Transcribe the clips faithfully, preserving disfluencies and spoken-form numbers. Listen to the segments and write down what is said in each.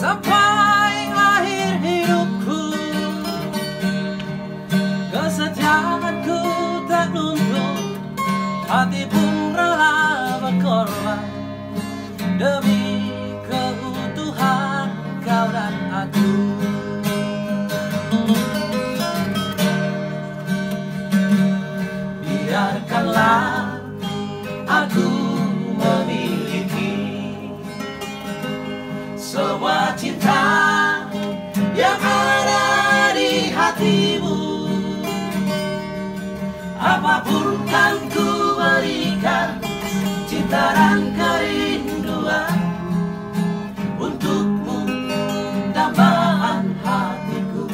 sampai akhir hidupku. Kesetiaanku tak luntur, hati pun rela berkorban demi keutuhan kau dan aku. Biarkanlah aku memiliki semua cinta yang ada di hatimu. Apapun kan ku berikan, cinta dan kerinduan untukmu, dambaan hatiku.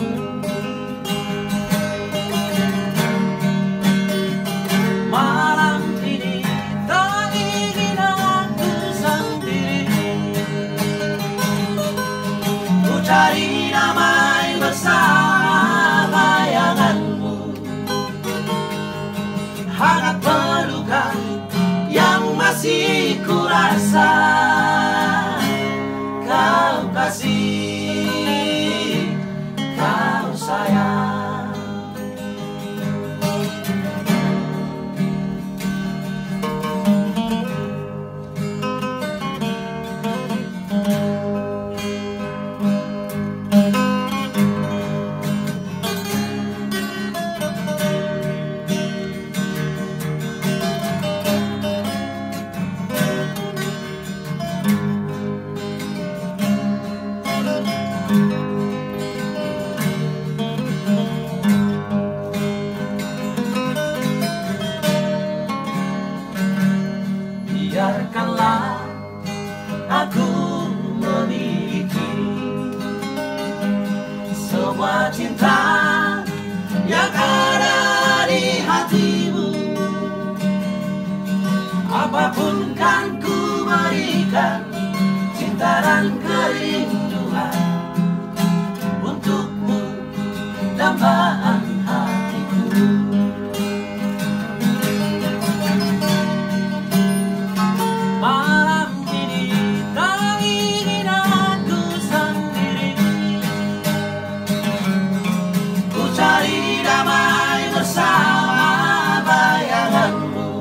Malam ini tak ingin aku sendiri, ku cari damai bersama bayanganmu. Hangat pelukan yang masih ku rasa, kau kasih, kau sayang. Biarkanlah aku memiliki semua cinta yang ada di hatimu. Apapun kan ku berikan, cinta dan kerinduan untukmu, dambaan hatiku. Malam ini tak ingin aku sendiri, ku cari damai bersama bayanganmu.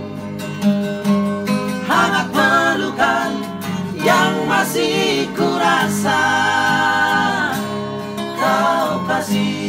Hangat pelukan yang masih ku rasa, kau kasih.